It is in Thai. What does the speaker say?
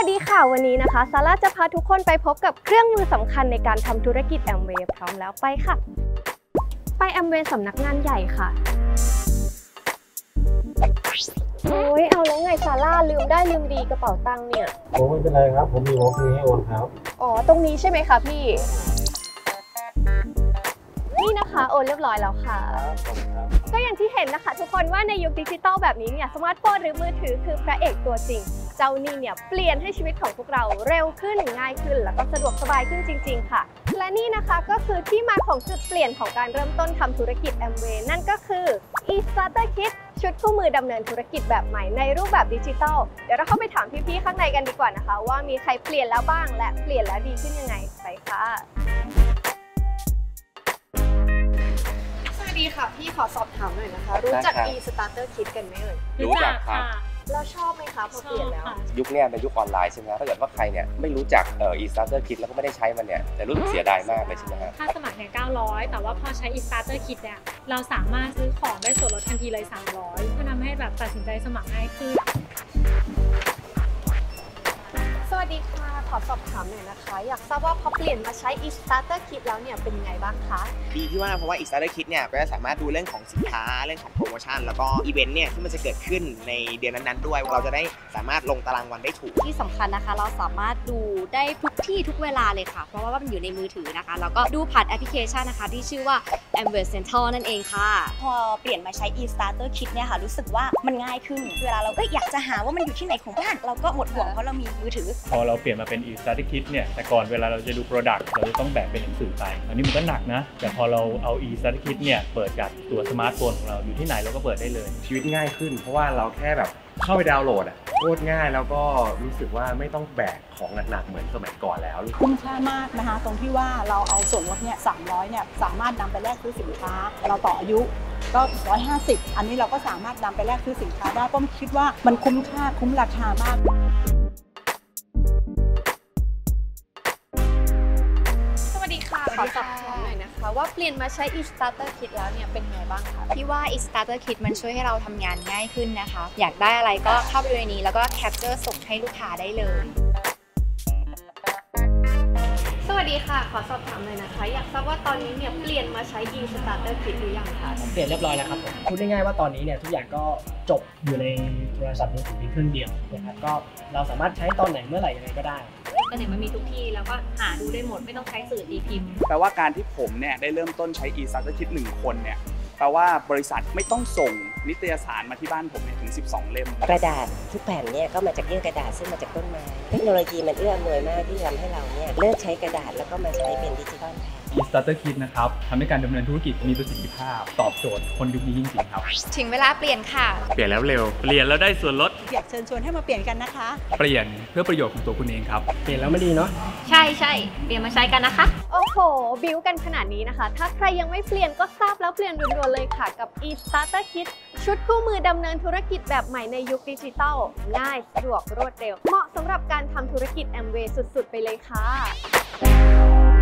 วัสดีค่ะวันนี้นะคะซาร่าจะพาทุกคนไปพบกับเครื่องมือสำคัญในการทำธุรกิจแอมเวย์พร้อมแล้วไปค่ะไปแอมเวย์สำนักงานใหญ่ค่ะโอ้ยเอาแล้วไงซาร่าลืมได้ลืมดีกระเป๋าตังค์เนี่ยโอ้ไม่เป็นไรครับผมมีวอล์กให้โอนครับอ๋อตรงนี้ใช่ไหมคะพี่นี่นะคะโอนเรียบร้อยแล้วค่ะก็อย่างที่เห็นนะคะทุกคนว่าในยุคดิจิตอลแบบนี้เนี่ยสมาร์ทโฟนหรือมือถือคือพระเอกตัวจริงเจ้านี่เนี่ยเปลี่ยนให้ชีวิตของพวกเราเร็วขึ้นง่ายขึ้นแล้วก็สะดวกสบายขึ้นจริงๆค่ะและนี่นะคะก็คือที่มาของจุดเปลี่ยนของการเริ่มต้นทำธุรกิจ Amway นั่นก็คือ e-starter kit ชุดคู่มือดำเนินธุรกิจแบบใหม่ในรูปแบบดิจิทัลเดี๋ยวเราเข้าไปถามพี่ๆข้างในกันดีกว่านะคะว่ามีใครเปลี่ยนแล้วบ้างและเปลี่ยนแล้วดีขึ้นยังไงไปค่ะสวัสดีค่ะพี่ขอสอบถามหน่อยนะคะรู้จัก e-starter kit กันไหมเอ่ยรู้จักครับแล้วชอบไหมคะพอเปลี่ยนแล้วยุคนี้เป็นยุคออนไลน์ใช่ไหมถ้าเกิดว่าใครเนี่ยไม่รู้จักe-starter kit แล้วก็ไม่ได้ใช้มันเนี่ยจะรู้สึกเสียดายมากเลยใช่ไหมครับค่าสมัครเนี่ย900แต่ว่าพอใช้ e-starter kit เนี่ยเราสามารถซื้อของได้ส่วนลดทันทีเลย300ก็ทำให้แบบตัดสินใจสมัครง่ายขึ้นสวัสดีค่ะขอสอบถามหน่อยนะคะอยากทราบว่าพอเปลี่ยนมาใช้ e-starter kit แล้วเนี่ยเป็นยังไงบ้างคะดีที่ว่าเพราะว่า e-starter kit เนี่ยก็จะสามารถดูเรื่องของสินค้าเรื่องของโปรโมชั่นแล้วก็อีเวนต์เนี่ยที่มันจะเกิดขึ้นในเดือนนั้นๆด้วยเราจะได้สามารถลงตารางวันได้ถูกที่สำคัญนะคะเราสามารถดูได้ทุกที่ทุกเวลาเลยค่ะเพราะว่ามันอยู่ในมือถือนะคะแล้วก็ดูผ่านแอปพลิเคชันนะคะที่ชื่อว่า Amway Central นั่นเองค่ะพอเปลี่ยนมาใช้ e-starter kit เนี่ยค่ะรู้สึกว่ามันง่ายขึ้นเวลาเราอยากจะหาว่ามันอยู่ที่ไหนของบ้านเราก็หมดห่วงเพราะเรามีมือถือพอเราเปลี่ยนมาเป็น e-starter kit เนี่ยแต่ก่อนเวลาเราจะดู product เราจะต้องแบกเป็นหนังสือไปอันนี้มันก็หนักนะแต่พอเราเอา e-starter kit เนี่ยเปิดจากตัวสมาร์ทโฟนของเราอยู่ที่ไหนเราก็เปิดได้เลยชีวิตง่ายขึ้นเพราะว่าเราแค่แบบเข้าไปดาวน์โหลดโคตรง่ายแล้วก็รู้สึกว่าไม่ต้องแบกของหนักๆเหมือนสมัยก่อนแล้วคุ้มค่ามากนะคะตรงที่ว่าเราเอาส่วนลดเนี่ย300เนี่ยสามารถนำไปแลกซื้อสินค้าเราต่ออายุก็150อันนี้เราก็สามารถนำไปแลกซื้อสินค้าได้เพราะคิดว่ามันคุ้มค่าคุ้มราคามากสวัสดีค่ะขอสอบถามหน่อยนะคะว่าเปลี่ยนมาใช้ e-starter kit แล้วเนี่ยเป็นไงบ้างคะพี่ว่า e-starter kit มันช่วยให้เราทำงานง่ายขึ้นนะคะอยากได้อะไรก็เข้าไปดูในนี้แล้วก็แคปเจอร์ส่งให้ลูกค้าได้เลยสวัสดีค่ะขอสอบถามหน่อยนะคะอยากทราบว่าตอนนี้เนี่ยเปลี่ยนมาใช้ e-starter kit หรือยังคะผมเปลี่ยนเรียบร้อยแล้วครับผมพูดง่ายๆว่าตอนนี้เนี่ยทุกอย่างก็จบอยู่ในโทรศัพท์มือถือเครื่องเดียวนะครับก็เราสามารถใช้ตอนไหนเมื่อไหร่ยังไงก็ได้ก็เนี่ยมันมีทุกที่แล้วก็หาดูได้หมดไม่ต้องใช้สื่อตีพิมพ์แปลว่าการที่ผมเนี่ยได้เริ่มต้นใช้ e-starter kit 1 คนเนี่ยแปลว่าบริษัทไม่ต้องส่งนิตยสารมาที่บ้านผมเนี่ยถึง12 เล่มกระดาษทุกแผ่นเนี่ยก็มาจากเยื่อกระดาษซึ่งมาจากต้นไม้เทคโนโลยีมันเอื้ออำนวยมากที่ทำให้เราเนี่ยเลิกใช้กระดาษแล้วก็มาใช้เป็นดิจิทัลแทน e-starter kit นะครับทำให้การดำเนินธุรกิจมีประสิทธิภาพตอบโจทย์คนยุคนี้จริงๆครับถึงเวลาเปลี่ยนค่ะเปลี่ยนแล้วเร็วเปลี่ยนแล้วได้ส่วนลดอยากเชิญชวนให้มาเปลี่ยนกันนะคะเปลี่ยนเพื่อประโยชน์ของตัวคุณเองครับเปลี่ยนแล้วไม่ดีเนาะใช่เปลี่ยนมาใช้กันนะคะโอ้โหบิ้วกันขนาดนี้นะคะถ้าใครยังไม่เปลี่ยนก็ทราบแล้วเปลี่ยนด่วนๆเลยค่ะกับ e-starter kit ชุดคู่มือดำเนินธุรกิจแบบใหม่ในยุคดิจิทัลง่ายสะดวกรวดเร็วเหมาะสำหรับการทำธุรกิจ Amway สุดๆไปเลยค่ะ